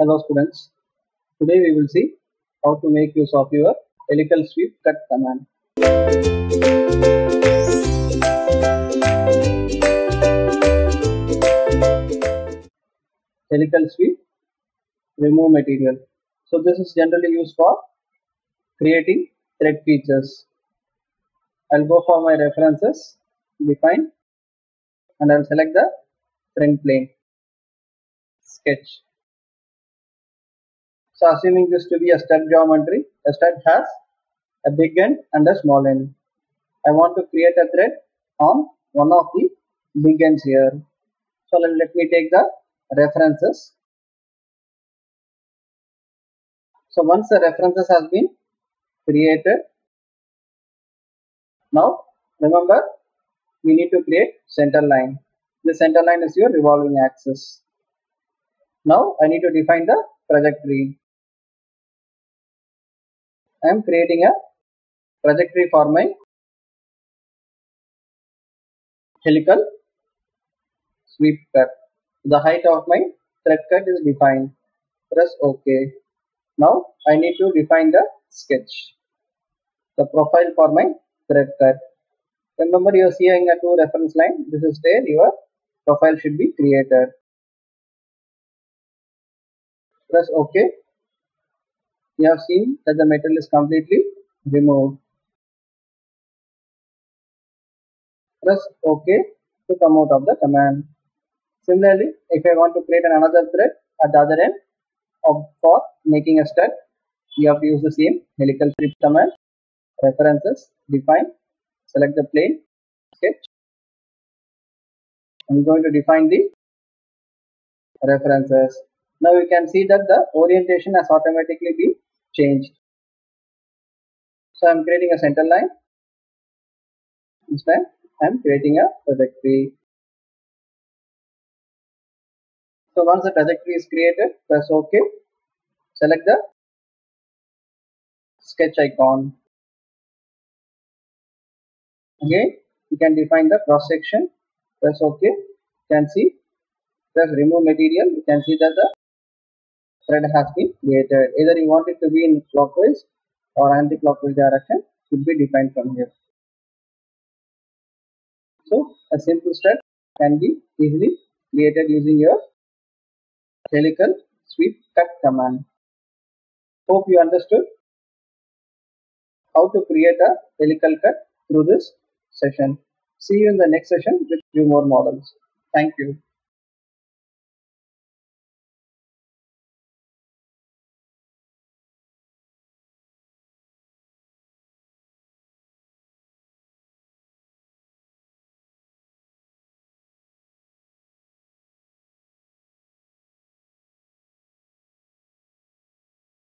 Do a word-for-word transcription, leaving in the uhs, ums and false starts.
Hello students, today we will see how to make use of your helical sweep cut command. Helical sweep, remove material. So this is generally used for creating thread features. I'll go for my references, define, and I'll select the trend plane, sketch. So assuming this to be a stud geometry, a stud has a big end and a small end. I want to create a thread on one of the big ends here. So let, let me take the references. So once the references has been created, now remember we need to create center line. The center line is your revolving axis. Now I need to define the trajectory. I am creating a trajectory for my helical sweep cut. The height of my thread cut is defined. Press OK. Now I need to define the sketch, the profile for my thread cut. Remember, you are seeing a two reference line. This is where your profile should be created. Press OK. You have seen that the material is completely removed. Press OK to come out of the command. Similarly, if I want to create another thread at the other end of for making a stud, you have to use the same helical sweep command. References, define, select the plane, sketch. I'm going to define the references. Now you can see that the orientation has automatically been changed. So I'm creating a center line. This time I'm creating a trajectory. So once the trajectory is created, press OK. Select the sketch icon. Again, you can define the cross section. Press OK. You can see. Press remove material. You can see that the thread has been created. Either you want it to be in clockwise or anti-clockwise direction should be defined from here. So a simple stud can be easily created using your helical sweep cut command. Hope you understood how to create a helical cut through this session. See you in the next session with few more models. Thank you.